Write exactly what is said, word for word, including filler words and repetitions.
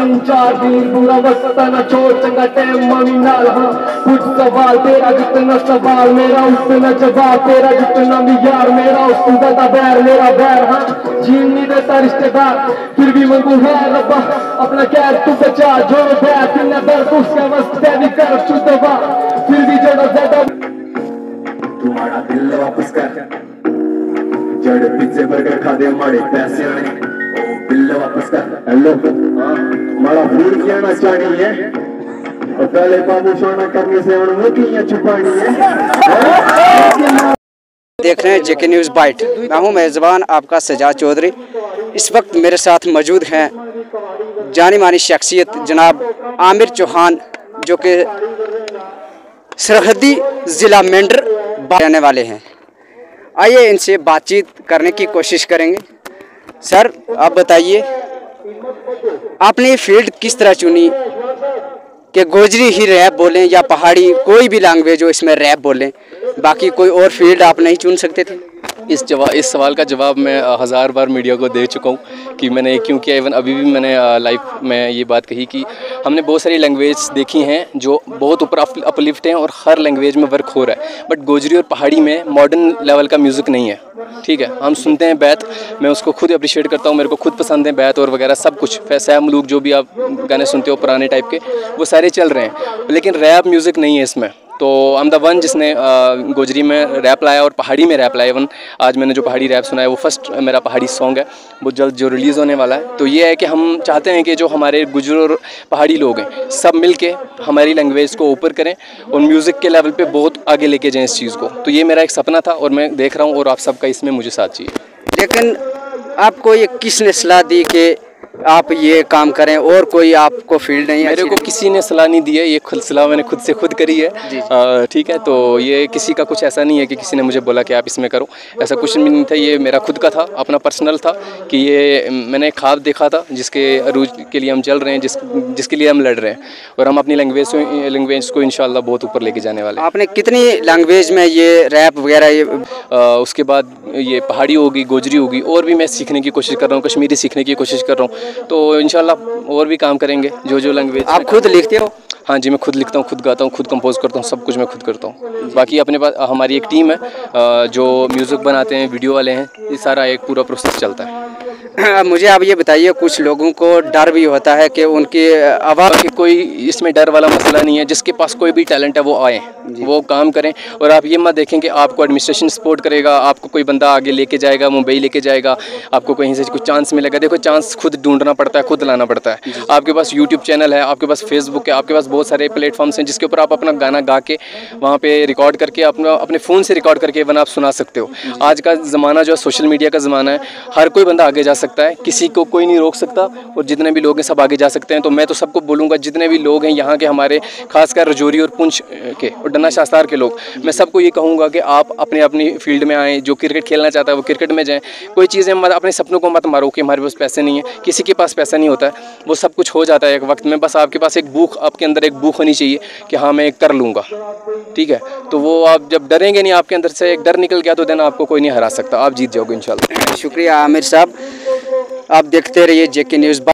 तीन चार दिन पूरा वक्त न छोड़ चंगा टाइम मम्मी नाल हाँ कुछ सवाल तेरा जितना सवाल मेरा उतना जवाब तेरा जितना भी यार मेरा उसको ज्यादा बैर मेरा बैर हाँ जीन नहीं देता रिश्तेदार फिर भी मंगू है रब्बा अपना कैद तू बचा जो बैर फिर न दर्द उसका वस्ते भी कर चुदवा फिर भी जड़ा ज्यादा तुम्हारा दिल वापस कर जड़ पिज्जे बर्गर खा दे हमारे पैसे आने ओ बिल वापस कर हेलो हाँ हमारा भूल किया ना चाहनी है और पहले बाबू सोना करने से और मोतियां छुपानी है। देख रहे हैं जेके न्यूज़ बाइट। मैं हूं मेज़बान आपका सजाद चौधरी। इस वक्त मेरे साथ मौजूद हैं जानी मानी शख्सियत जनाब आमिर चौहान जो कि सरहदी ज़िला मेंढर रहने वाले हैं। आइए इनसे बातचीत करने की कोशिश करेंगे। सर आप बताइए आपने ये फील्ड किस तरह चुनी कि गोजरी ही रैप बोलें या पहाड़ी कोई भी लैंग्वेज हो इसमें रैप बोलें, बाकी कोई और फील्ड आप नहीं चुन सकते थे? इस जवाब इस सवाल का जवाब मैं हज़ार बार मीडिया को दे चुका हूँ कि मैंने क्यों किया। इवन अभी भी मैंने लाइव में ये बात कही कि हमने बहुत सारी लैंग्वेज देखी हैं जो बहुत ऊपर अपलिफ्ट हैं और हर लैंग्वेज में वर्क हो रहा है, बट गोजरी और पहाड़ी में मॉडर्न लेवल का म्यूज़िक नहीं है। ठीक है, हम सुनते हैं बैत, मैं उसको खुद अप्रिशिएट करता हूँ, मेरे को खुद पसंद है बैत और वगैरह सब कुछ। सैम लूक जो भी आप गाने सुनते हो पुराने टाइप के वो सारे चल रहे हैं, लेकिन रैप म्यूज़िक नहीं है इसमें। तो आई एम द वन जिसने गोजरी में रैप लाया और पहाड़ी में रैप लाया। इवन आज मैंने जो पहाड़ी रैप सुना है वो फर्स्ट मेरा पहाड़ी सॉन्ग है, वो जल्द जो रिलीज़ होने वाला है। तो ये है कि हम चाहते हैं कि जो हमारे गुजर और पहाड़ी लोग हैं सब मिल के हमारी लैंग्वेज को ऊपर करें और म्यूज़िक के लेवल पे बहुत आगे लेके जाएं इस चीज़ को। तो ये मेरा एक सपना था और मैं देख रहा हूँ और आप सबका इसमें मुझे साथ चाहिए। लेकिन आपको ये किसने सलाह दी कि आप ये काम करें और कोई आपको फील्ड नहीं? मेरे को किसी ने सलाह नहीं दी है, ये खुद सलाह मैंने खुद से खुद करी है। ठीक है, तो ये किसी का कुछ ऐसा नहीं है कि किसी ने मुझे बोला कि आप इसमें करो, ऐसा कुछ भी नहीं था। ये मेरा खुद का था, अपना पर्सनल था कि ये मैंने ख्वाब देखा था जिसके अरूज के लिए हम चल रहे हैं, जिस जिसके लिए हम लड़ रहे हैं और हम अपनी लैंग्वेज लैंग्वेज को इंशाल्लाह बहुत ऊपर लेके जाने वाले हैं। आपने कितनी लैंग्वेज में ये रैप वगैरह ये आ, उसके बाद ये पहाड़ी होगी, गोजरी होगी और भी मैं सीखने की कोशिश कर रहा हूँ, कश्मीरी सीखने की कोशिश कर रहा हूँ। तो इंशाल्लाह और भी काम करेंगे जो जो लैंग्वेज। आप खुद लिखते हो? हाँ जी, मैं खुद लिखता हूँ, खुद गाता हूँ, खुद कंपोज करता हूँ, सब कुछ मैं खुद करता हूँ। बाकी अपने पास हमारी एक टीम है जो म्यूज़िक बनाते हैं, वीडियो वाले हैं, ये सारा एक पूरा प्रोसेस चलता है। मुझे आप ये बताइए, कुछ लोगों को डर भी होता है कि उनकी आवाज़ कि कोई इसमें डर वाला मसला नहीं है। जिसके पास कोई भी टैलेंट है वो आए, वो काम करें और आप ये मत देखें कि आपको एडमिनिस्ट्रेशन सपोर्ट करेगा, आपको कोई बंदा आगे लेके जाएगा, मुंबई लेके जाएगा, आपको कहीं से कुछ चांस मिलेगा। देखो चांस खुद ढूंढना पड़ता है, खुद लाना पड़ता है। आपके पास यूट्यूब चैनल है, आपके पास फेसबुक है, आपके पास बहुत सारे प्लेटफॉर्म्स हैं जिसके ऊपर आप अपना गाना गा के वहाँ पे रिकॉर्ड करके अपना अपने फ़ोन से रिकॉर्ड करके वन आप सुना सकते हो। आज का ज़माना जो है सोशल मीडिया का ज़माना है, हर कोई बंदा आगे जा सकता है, किसी को कोई नहीं रोक सकता और जितने भी लोग हैं सब आगे जा सकते हैं। तो मैं तो सबको बोलूँगा, जितने भी लोग हैं यहाँ के, हमारे खासकर रजौरी और पुंछ के और डन्ना शास्तार के लोग, मैं सबको ये कहूँगा कि आप अपने अपनी फील्ड में आएँ। जो क्रिकेट खेलना चाहता है वो क्रिकेट में जाएँ। कोई चीज़ें मत, अपने सपनों को मत मारो कि हमारे पास पैसे नहीं है। किसी के पास पैसा नहीं होता है, वो सब कुछ हो जाता है एक वक्त में। बस आपके पास एक भूख, आपके अंदर एक भूख होनी चाहिए कि हाँ मैं कर लूँगा। ठीक है, तो वो आप जब डरेंगे नहीं, आपके अंदर से एक डर निकल गया तो देन आपको कोई नहीं हरा सकता, आप जीत जाओगे इंशाल्लाह। शुक्रिया आमिर साहब, आप देखते रहिए जेके न्यूज़।